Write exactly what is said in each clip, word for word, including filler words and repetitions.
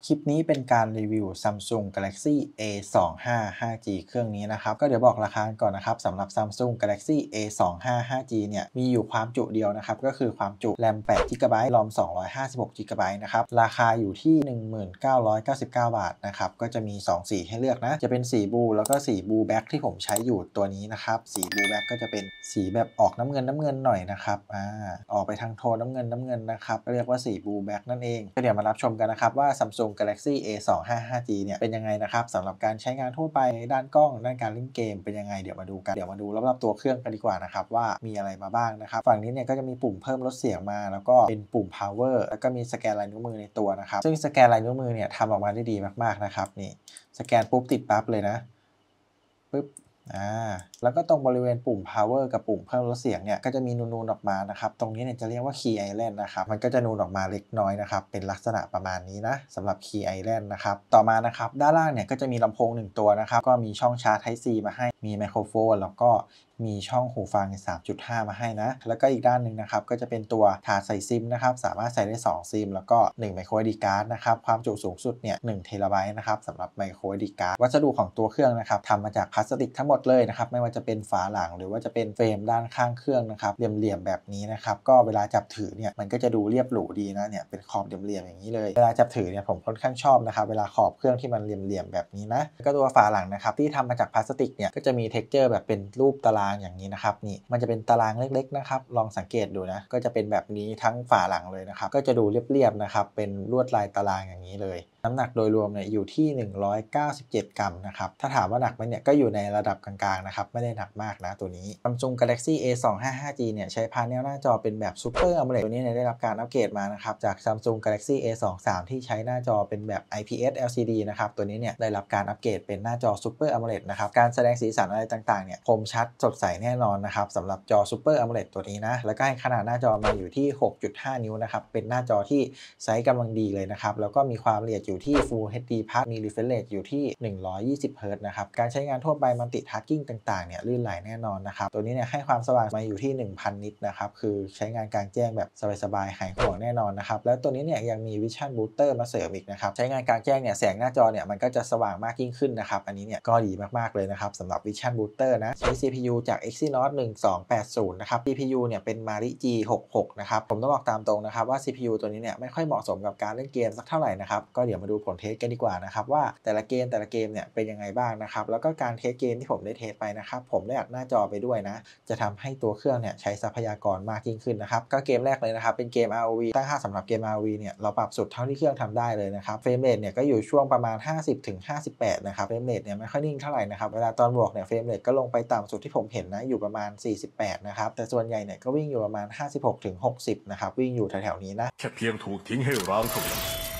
คลิปนี้เป็นการรีวิว Samsung Galaxy เอ สองห้าห้าจี เครื่องนี้นะครับก็เดี๋ยวบอกราคาก่อนนะครับสำหรับ Samsung Galaxy เอ สองห้าห้าจี เนี่ยมีอยู่ความจุเดียวนะครับก็คือความจุ แรม แปด จี บี รอม สองร้อยห้าสิบหก จี บี นะครับราคาอยู่ที่ หนึ่งพันเก้าร้อยเก้าสิบเก้า บาทนะครับก็จะมีสองสีให้เลือกนะจะเป็นสีบลูแล้วก็สีบลูแบ็คที่ผมใช้อยู่ตัวนี้นะครับสีบลูแบ็คก็จะเป็นสีแบบออกน้ำเงินน้ำเงินหน่อยนะครับอ่าออกไปทางโทนน้ำเงินน้ำเงินนะครับเรียกว่าสีบลูแบ็คนั่นเองก็เดี๋ยวมารับชมกันนะครับว่า Samsung Galaxy เอ สองห้าห้าจี เนี่ยเป็นยังไงนะครับสำหรับการใช้งานทั่วไปด้านกล้องด้านการเล่นเกมเป็นยังไงเดี๋ยวมาดูกันเดี๋ยวมาดูรอบๆตัวเครื่องกันดีกว่านะครับว่ามีอะไรมาบ้างนะครับฝั่งนี้เนี่ยก็จะมีปุ่มเพิ่มลดเสียงมาแล้วก็เป็นปุ่ม power แล้วก็มีสแกนลายนิ้วมือในตัวนะครับซึ่งสแกนลายนิ้วมือเนี่ยทำออกมาได้ดีมากๆนะครับนี่สแกนปุ๊บติดปั๊บเลยนะปึ๊บอ่าแล้วก็ตรงบริเวณปุ่ม power กับปุ่มเพิ่มลดเสียงเนี่ยก็จะมีนูนๆออกมานะครับตรงนี้เนี่ยจะเรียกว่า key island นะครับมันก็จะนูนออกมาเล็กน้อยนะครับเป็นลักษณะประมาณนี้นะสำหรับ key island นะครับต่อมานะครับด้านล่างเนี่ยก็จะมีลำโพงหนึ่งตัวนะครับก็มีช่องชาร์จ Type C มาให้มีไมโครโฟนแล้วก็มีช่องหูฟัง สามจุดห้า มาให้นะแล้วก็อีกด้านหนึ่งนะครับก็จะเป็นตัวถาดใส่ซิมนะครับสามารถใส่ได้สองซิมแล้วก็หนึ่งไมโคร เอส ดี การ์ดนะครับความจุสูงสุดเนี่ยหนึ่งเทราไบต์นะครับสำหรับไมโคร เอส ดี การ์ดวัสดุของตัวเครื่องนะครับทำมาจากพลาสติกทั้งหมดเลยนะครับไม่ว่าจะเป็นฝาหลังหรือว่าจะเป็นเฟรมด้านข้างเครื่องนะครับเหลี่ยมๆแบบนี้นะครับก็เวลาจับถือเนี่ยมันก็จะดูเรียบหรูดีนะเนี่ยเป็นขอบเหลี่ยมๆอย่างนี้เลยเวลาจับถือเนี่ยผมค่อนข้างชอบนะครับเวลาขอบเครื่องที่มันเหลี่ยมๆแบบนี้นะก็ตัวฝาหลังนะครับที่ทำมาจากพลาสติกเนี่ยก็จะมี texture แบบเป็นรูปตารางอย่างนี้นะครับนี่มันจะเป็นตารางเล็กๆนะครับลองสังเกตดูนะก็จะเป็นแบบนี้ทั้งฝาหลังเลยนะครับก็จะดูเรียบๆนะครับเป็นลวดลายตารางอย่างนี้เลยน้ำหนักโดยรวมเนี่ยอยู่ที่หนึ่งร้อยเก้าสิบเจ็ดกรัมนะครับถ้าถามว่าหนักไหมเนี่ยก็อยู่ในระดับกลางๆนะครับไม่ได้หนักมากนะตัวนี้ Samsung Galaxy เอ สองห้าห้าจี เนี่ยใช้พาเนลหน้าจอเป็นแบบ Super AMOLED ตัวนี้เนี่ยได้รับการอัปเกรดมานะครับจาก Samsung Galaxy เอ สองสาม ที่ใช้หน้าจอเป็นแบบ ไอ พี เอส แอล ซี ดี นะครับตัวนี้เนี่ยได้รับการอัปเกรดเป็นหน้าจอ Super AMOLED นะครับการแสดงสีสันอะไรต่างๆเนี่ยคมชัดสดใสแน่นอนนะครับสำหรับจอ Super AMOLED ตัวนี้นะแล้วก็ให้ขนาดหน้าจอมาอยู่ที่ หกจุดห้า นิ้วนะครับเป็นหน้าจอที่ไซส์กำลังดีเลยนะครับแล้วก็มีความละเอียดอยู่ที่ Full เอช ดี Plus มี refresh rate อยู่ที่หนึ่งร้อยยี่สิบเฮิร์ตซ์นะครับการใช้งานทั่วไป multitasking ต่างๆเนี่ยลื่นไหลแน่นอนนะครับตัวนี้เนี่ยให้ความสว่างมาอยู่ที่ หนึ่งพัน นิตนะครับคือใช้งานกลางแจ้งแบบสบายๆหายห่วงแน่นอนนะครับแล้วตัวนี้เนี่ยยังมี Vision Booster มาเสริมอีกนะครับใช้งานกลางแจ้งเนี่ยแสงหน้าจอเนี่ยมันก็จะสว่างมากยิ่งขึ้นนะครับอันนี้เนี่ยก็ดีมากๆเลยนะครับสำหรับ Vision Booster นะใช้ ซี พี ยู จาก Exynos หนึ่งสองแปดศูนย์นะครับ ซี พี ยู เนี่ยเป็น Mali จี หกสิบหกนะครับผมต้องบอกตามตรงนะครับว่า ซี พี ยู ตัวนี้เนี่ยไม่ค่อยเหมาะสมกับการเล่นเกมสักเท่าไหร่นะครับก็เดี๋ยวมาดูผลเทสกันดีกว่านะครับว่าแต่ละเกมแต่ละเกมเนี่ยเป็นยังไงบ้างนะครับแล้วก็การเทสเกมที่ผมได้เทสไปนะครับผมได้อัดหน้าจอไปด้วยนะจะทำให้ตัวเครื่องเนี่ยใช้ทรัพยากรมากยิ่งขึ้นนะครับก็เกมแรกเลยนะครับเป็นเกม อาร์ โอ วี ตั้งค่าสำหรับเกม อาร์ โอ วี เนี่ยเราปรับสุดเท่าที่เครื่องทำได้เลยนะครับเฟรมเรทเนี่ยก็อยู่ช่วงประมาณ ห้าสิบถึงห้าสิบแปด นะครับเฟรมเรทเนี่ยไม่ค่อยนิ่งเท่าไหร่นะครับเวลาตอนบวกเนี่ยเฟรมเรทก็ลงไปต่ำสุดที่ผมเห็นนะอยู่ประมาณสี่สิบแปดนะครับแต่ส่วนใหญ่เนี่ยก็วิ่งอยู่ประมาณ ห้าสิบหกถึงหกสิบ นะครับวิ่งอยู่แถวๆนี้นะแค่เพียงถูกทิ้งให้ร้างเท่านั้น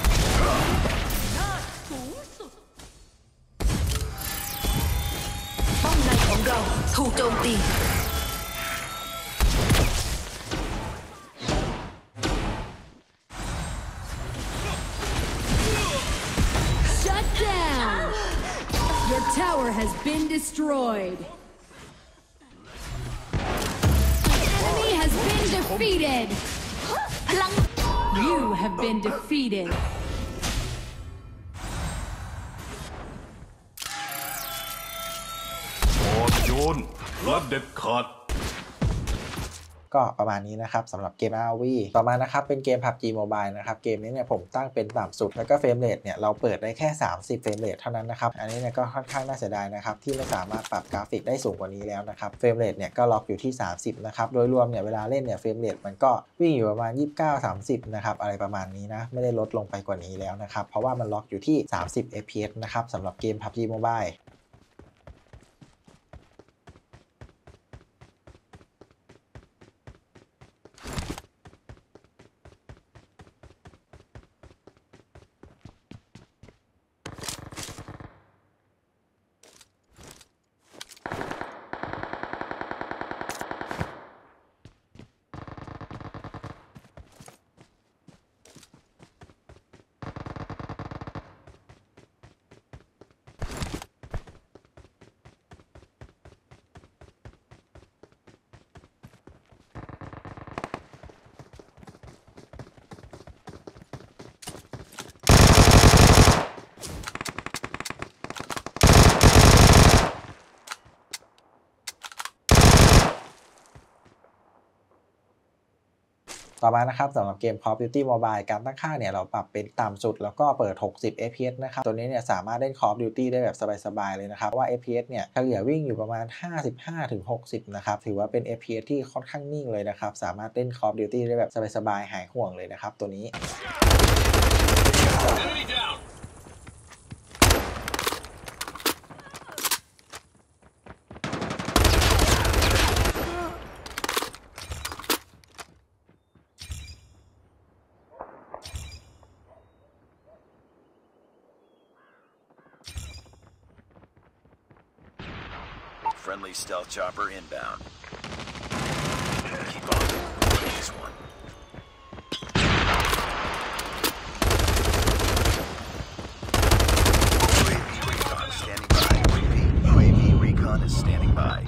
ป้อมในของเราถูกโจมตี Your tower has been destroyed. Enemy has been defeated. You have been defeated. อ่อนโยนและเด็ดขาดก็ประมาณนี้นะครับสำหรับเกม อาร์ โอ วี ต่อมานะครับเป็นเกม พับจี Mobile นะครับเกมนี้เนี่ยผมตั้งเป็นต่ำสุดแล้วก็เฟรมเรทเนี่ยเราเปิดได้แค่สามสิบเฟรมเรทเท่านั้นนะครับอันนี้เนี่ยก็ค่อนข้างน่าเสียดายนะครับที่ไม่สามารถปรับกราฟิกได้สูงกว่านี้แล้วนะครับเฟรมเรทเนี่ยก็ล็อกอยู่ที่สามสิบนะครับโดยรวมเนี่ยเวลาเล่นเนี่ยเฟรมเรทมันก็วิ่งอยู่ประมาณยี่สิบเก้า สามสิบนะครับอะไรประมาณนี้นะไม่ได้ลดลงไปกว่านี้แล้วนะครับเพราะว่ามันล็อกอยู่ที่สามสิบ เอฟ พี เอส นะครับสำหรับเกม พับจี Mobile ต่อมานะครับสำหรับเกม Call of Duty Mobile การตั้งค่าเนี่ยเราปรับเป็นต่ำสุดแล้วก็เปิดหกสิบ เอฟ พี เอส นะครับตัวนี้เนี่ยสามารถเล่น Call of Duty ได้แบบสบายๆเลยนะครับว่า เอฟ พี เอส เนี่ยเฉลี่ยวิ่งอยู่ประมาณ ห้าสิบห้าถึงหกสิบ นะครับถือว่าเป็น เอฟ พี เอส ที่ค่อนข้างนิ่งเลยนะครับสามารถเล่น Call of Duty ได้แบบสบายๆหายห่วงเลยนะครับตัวนี้ Friendly stealth chopper inbound. Keep on. This one. U A V recon standing by. U A V recon is standing by.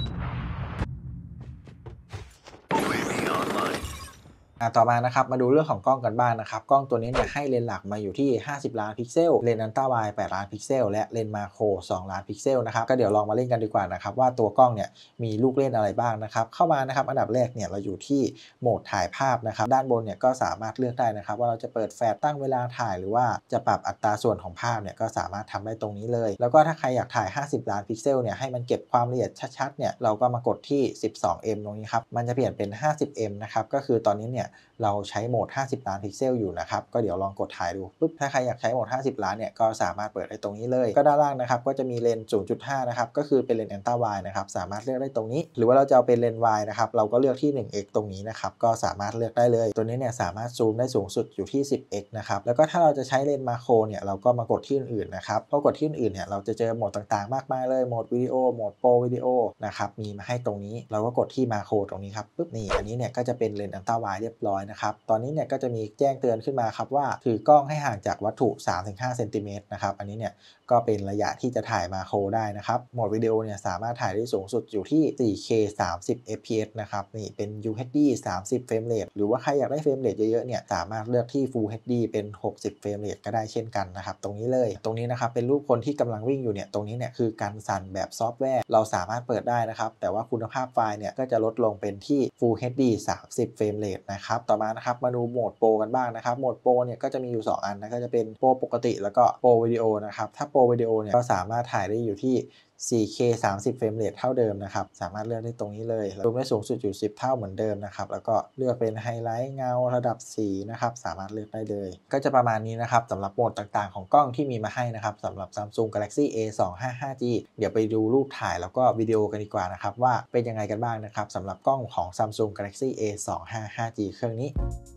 U A V online. ต่อมานะครับมาดูเรื่องของกล้องกันบ้าง นะครับกล้องตัวนี้เนี่ยให้เลนส์หลักมาอยู่ที่ห้าสิบล้านพิกเซลเลนส์อัลตร้าไวด์แปดล้านพิกเซลและเลนส์มาโครสองล้านพิกเซลนะครับก็เดี๋ยวลองมาเล่นกันดีกว่านะครับว่าตัวกล้องเนี่ยมีลูกเล่นอะไรบ้างนะครับเข้ามานะครับอันดับแรกเนี่ยเราอยู่ที่โหมดถ่ายภาพนะครับด้านบนเนี่ยก็สามารถเลือกได้นะครับว่าเราจะเปิดแฟลชตั้งเวลาถ่ายหรือว่าจะปรับอัตราส่วนของภาพเนี่ยก็สามารถทำได้ตรงนี้เลยแล้วก็ถ้าใครอยากถ่ายห้าสิบล้านพิกเซลเนี่ยให้มันเก็บความละเอียดชัดๆเนี่ยเราก็มากดที่ สิบสองเอ็ม ตรงนี้ครับมันจะเปลี่ยนเป็น ห้าสิบเอ็ม นะครับก็คือตอนนี้เนี่ยเราใช้โหมดห้าสิบล้านพิกเซลอยู่นะครับก็เดี๋ยวลองกดถ่ายดูปุ๊บถ้าใครอยากใช้โหมดห้าสิบล้านเนี่ยก็สามารถเปิดได้ตรงนี้เลยก็ด้านล่างนะครับก็จะมีเลนส์ ศูนย์จุดห้า นะครับก็คือเป็นเลนส์อัลตร้าไวด์นะครับสามารถเลือกได้ตรงนี้หรือว่าเราจะเอาเป็นเลนส์ wide นะครับเราก็เลือกที่ หนึ่งเอ็กซ์ ตรงนี้นะครับก็สามารถเลือกได้เลยตัวนี้เนี่ยสามารถซูมได้สูงสุดอยู่ที่ สิบเอ็กซ์ นะครับแล้วก็ถ้าเราจะใช้เลนส์มาโครเนี่ยเราก็มากดที่อื่นๆนะครับพอกดที่อื่นเนี่ยเราจะเจอโหมดต่างๆมากมายเลยโหมดวิดีโอโหมดโปรวิดีโอนะครับมีมาให้ตรงนี้เราก็กดที่มาโครตรงนี้ครับปุ๊บนี่อันนี้เนี่ยก็จะเป็นเลนส์อัลตร้าไวด์เรียบร้อยนะครับตอนนี้เนี่ยก็จะมีแจ้งเตือนขึ้นมาครับว่าถือกล้องให้ห่างจากวัตถุ สามถึงห้า เซนติเมตรนะครับอันนี้เนี่ยก็เป็นระยะที่จะถ่ายมาโครได้นะครับโหมดวิดีโอเนี่ยสามารถถ่ายได้สูงสุดอยู่ที่ สี่เค สามสิบ เอฟ พี เอส นะครับนี่เป็น ยู เอช ดี สามสิบ เฟรมเรทหรือว่าใครอยากได้เฟรมเรทเยอะๆเนี่ยสามารถเลือกที่ Full เอช ดี เป็น หกสิบ เฟรมเรทก็ได้เช่นกันนะครับตรงนี้เลยตรงนี้นะครับเป็นรูปคนที่กำลังวิ่งอยู่เนี่ยตรงนี้เนี่ยคือการสั่นแบบซอฟต์แวร์เราสามารถเปิดได้นะครับแต่ว่าคุณภาพไฟล์เนี่ยก็จะลดลงเป็นที่ Full เอช ดี สามสิบ เฟรมเรทนะครับต่อมานะครับมาดูโหมดโปรกันบ้างนะครับโหมดโปรเนี่ยก็จะมีอยู่สองอันนะก็จะเป็นโปรปกติแล้วก็โปรวิดีโอนะครับถ้าโปรวิดีโอเนี่ยก็สามารถถ่ายได้อยู่ที่ สี่เค สามสิบ เฟรมเรทเท่าเดิมนะครับสามารถเลือกได้ตรงนี้เลยซูมได้สูงสุดอยู่สิบเท่าเหมือนเดิมนะครับแล้วก็เลือกเป็นไฮไลท์เงาระดับสีนะครับสามารถเลือกได้เลยก็จะประมาณนี้นะครับสำหรับโหมดต่างๆของกล้องที่มีมาให้นะครับสำหรับ Samsung Galaxy เอ สองห้าห้าจี เดี๋ยวไปดูรูปถ่ายแล้วก็วิดีโอกันดีกว่านะครับว่าเป็นยังไงกันบ้างนะครับสำหรับกล้องของ Samsung Galaxy เอ สองห้าห้าจี เครื่องนี้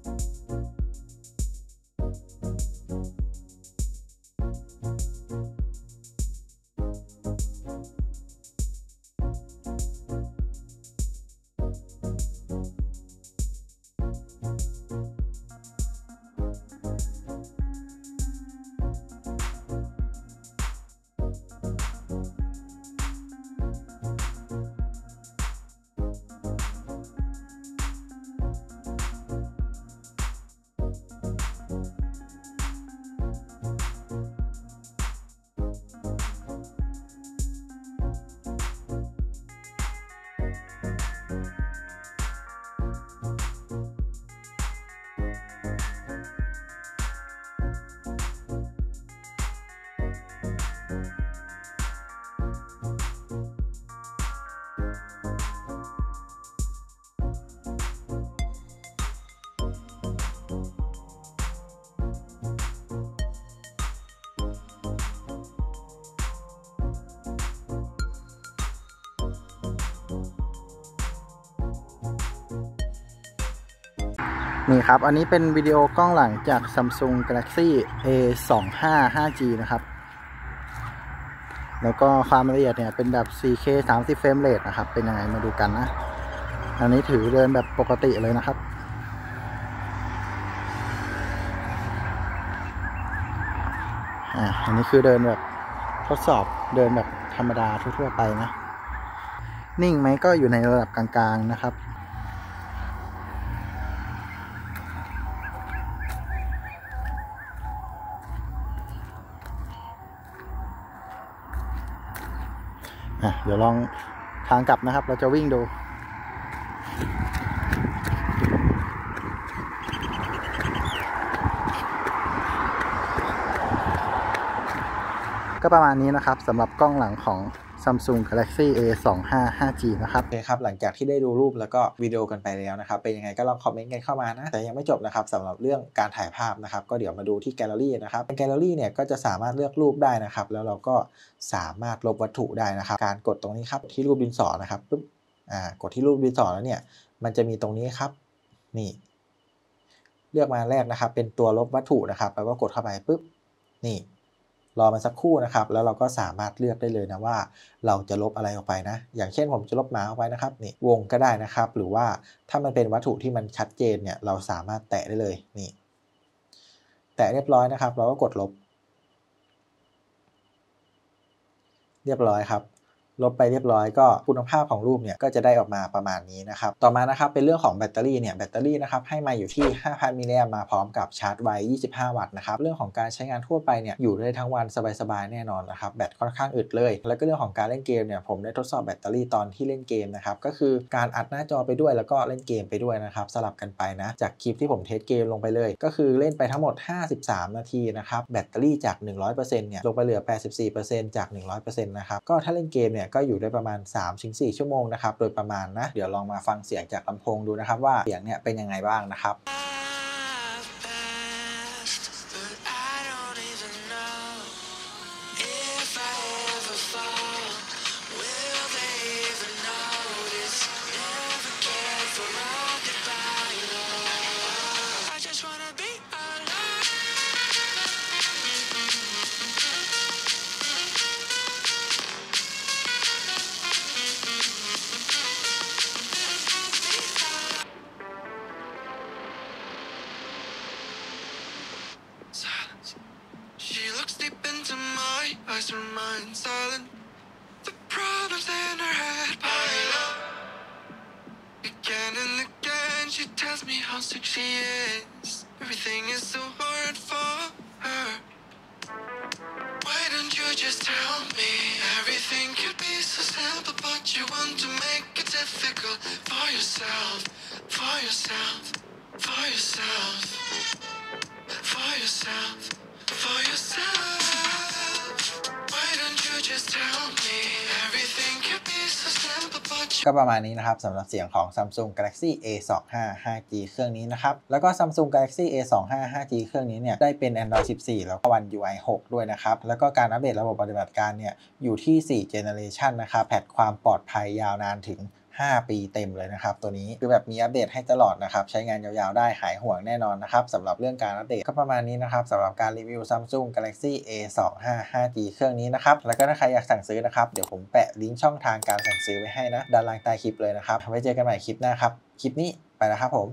นี่ครับอันนี้เป็นวิดีโอกล้องหลังจาก Samsung Galaxy เอ สองห้าห้าจี นะครับแล้วก็ความละเอียดเนี่ยเป็นแบบ สี่เค สามสิบ เฟรมเรทนะครับเป็นยังไงมาดูกันนะอันนี้ถือเดินแบบปกติเลยนะครับอ่าอันนี้คือเดินแบบทดสอบเดินแบบธรรมดาทั่วๆไปนะนิ่งไหมก็อยู่ในระดับกลางๆนะครับเดี๋ยวลองทางกลับนะครับเราจะวิ่งดูก็ประมาณนี้นะครับสำหรับกล้องหลังของ Samsung Galaxy เอ สองห้า ห้าจี นะครับโอเคครับหลังจากที่ได้ดูรูปแล้วก็วิดีโอกันไปแล้วนะครับเป็นยังไงก็ลองคอมเมนต์กันเข้ามานะแต่ยังไม่จบนะครับสำหรับเรื่องการถ่ายภาพนะครับก็เดี๋ยวมาดูที่แกลเลอรี่นะครับในแกลเลอรี่เนี่ยก็จะสามารถเลือกรูปได้นะครับแล้วเราก็สามารถลบวัตถุได้นะครับการกดตรงนี้ครับที่รูปดินสอนะครับปุ๊บอ่ากดที่รูปดินสอแล้วเนี่ยมันจะมีตรงนี้ครับนี่เลือกมาแรกนะครับเป็นตัวลบวัตถุนะครับแล้วก็กดเข้าไปปุ๊บนี่รอมันสักครู่นะครับแล้วเราก็สามารถเลือกได้เลยนะว่าเราจะลบอะไรออกไปนะอย่างเช่นผมจะลบหมาออกไปนะครับนี่วงก็ได้นะครับหรือว่าถ้ามันเป็นวัตถุที่มันชัดเจนเนี่ยเราสามารถแตะได้เลยนี่แตะเรียบร้อยนะครับเราก็กดลบเรียบร้อยครับลบไปเรียบร้อยก็คุณภาพของรูปเนี่ยก็จะได้ออกมาประมาณนี้นะครับต่อมานะครับเป็นเรื่องของแบตเตอรี่เนี่ยแบตเตอรี่นะครับให้มาอยู่ที่ ห้าพัน มิลลิแอมป์มาพร้อมกับชาร์จไวยี่สิบห้าวัตต์นะครับเรื่องของการใช้งานทั่วไปเนี่ยอยู่ได้ทั้งวันสบายๆแน่นอนนะครับแบตค่อนข้างอึดเลยแล้วก็เรื่องของการเล่นเกมเนี่ยผมได้ทดสอบแบตเตอรี่ตอนที่เล่นเกมนะครับก็คือการอัดหน้าจอไปด้วยแล้วก็เล่นเกมไปด้วยนะครับสลับกันไปนะจากคลิปที่ผมเทสเกมลงไปเลยก็คือเล่นไปทั้งหมดห้าสิบสามนาทีนะครับแบตเตอรี่จาก หนึ่งร้อยเปอร์เซ็นต์ เนี่ยลงไปเหลือ แปดสิบสี่เปอร์เซ็นต์ จาก หนึ่งร้อยเปอร์เซ็นต์ นะครับก็ถ้าเล่นเกมเนี่ยก็อยู่ได้ประมาณ สามถึงสี่ ชั่วโมงนะครับโดยประมาณนะเดี๋ยวลองมาฟังเสียงจากลำโพงดูนะครับว่าเสียงเนี่ยเป็นยังไงบ้างนะครับ She looks deep into my eyes, remain silent. The problems in her head pile up. Again and again, she tells me how sick she is. Everything is so hard for her. Why don't you just tell me? Everything could be so simple, but you want to make it difficult for yourself, for yourself, for yourself, for yourself. For yourself. Why don't you just tell me everything could be so simple but you ก็ประมาณนี้นะครับสำหรับเสียงของ Samsung Galaxy เอ สองห้า ห้าจี เครื่องนี้นะครับแล้วก็ Samsung Galaxy เอ สองห้า ห้าจี เครื่องนี้เนี่ยได้เป็น Android สิบสี่ แล้วก็ One ยู ไอ หก ด้วยนะครับแล้วก็การอัปเดตระบบปฏิบัติการเนี่ยอยู่ที่ สี่ Generation นะครับแพทความปลอดภัยยาวนานถึงห้าปีเต็มเลยนะครับตัวนี้คือแบบมีอัปเดตให้ตลอดนะครับใช้งานยาวๆได้หายห่วงแน่นอนนะครับสำหรับเรื่องการอัปเดตก็ประมาณนี้นะครับสำหรับการรีวิว Samsung Galaxy เอ สองห้า ห้าจี เครื่องนี้นะครับแล้วก็ถ้าใครอยากสั่งซื้อนะครับเดี๋ยวผมแปะลิงก์ช่องทางการสั่งซื้อไว้ให้นะด้านล่างใต้คลิปเลยนะครับไว้เจอกันใหม่คลิปหน้าครับคลิปนี้ไปแล้วครับผม